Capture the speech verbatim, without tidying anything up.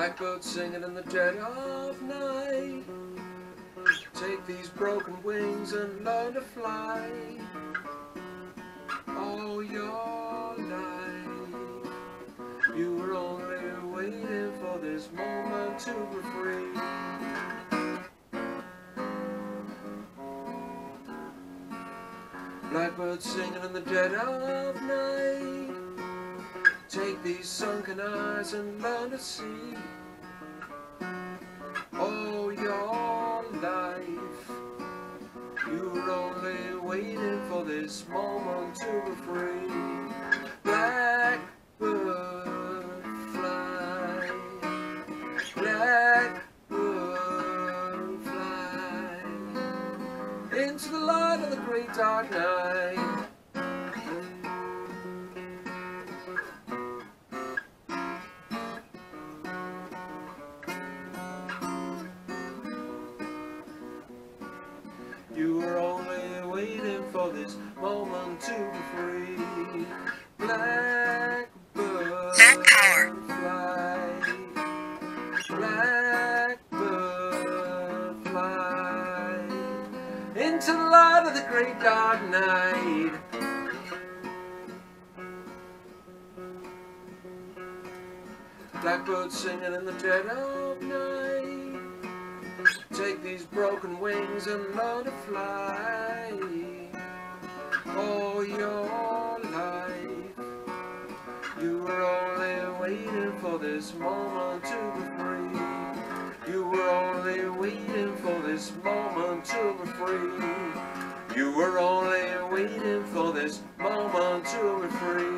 Blackbird singing in the dead of night. Take these broken wings and learn to fly. All your life you were only waiting for this moment to be free. Blackbird singing in the dead of night. Take these sunken eyes and learn to see. All your life you were only waiting for this moment to be free. Blackbird fly, blackbird fly into the light of the great dark night. You were only waiting for this moment to be free. Blackbird fly, blackbird fly into the light of the great dark night. Blackbird singing in the dead of night. Take these broken wings and learn to fly. All your life you were only waiting for this moment to be free. You were only waiting for this moment to be free. You were only waiting for this moment to be free.